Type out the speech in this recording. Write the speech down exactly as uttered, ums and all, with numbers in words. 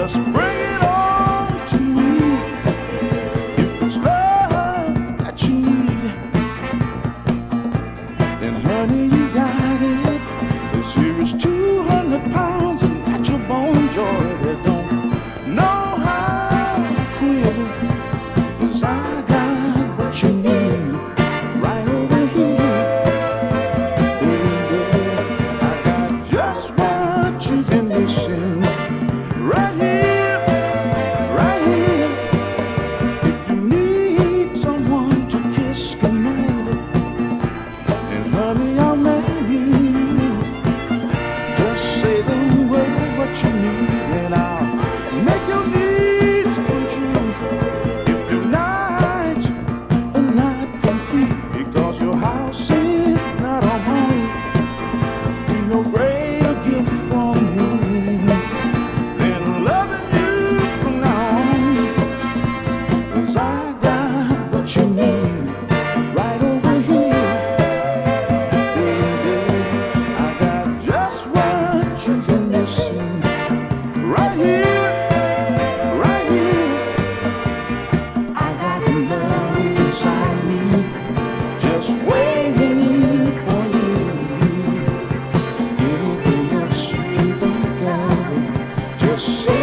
Just bring it on to me. If it's love that you need, then honey, you got it. This here is two hundred pounds of natural born joy that don't know how to quit. 'Cause I got what you need right over here. Baby, I got just what you've been missing. Right here, right here. If you need someone to kiss goodnight, then honey, I'll marry you. Just say the word, what you need, and I'll make your needs come true. If your nights are not complete because your house is not a home, be no greater gift from you than loving you from now on. 'Cause I got what you need right over here. Baby, I got just what you've been missing. Right here, right here. I got love inside me, just waiting for you. Anything else you can think of, just say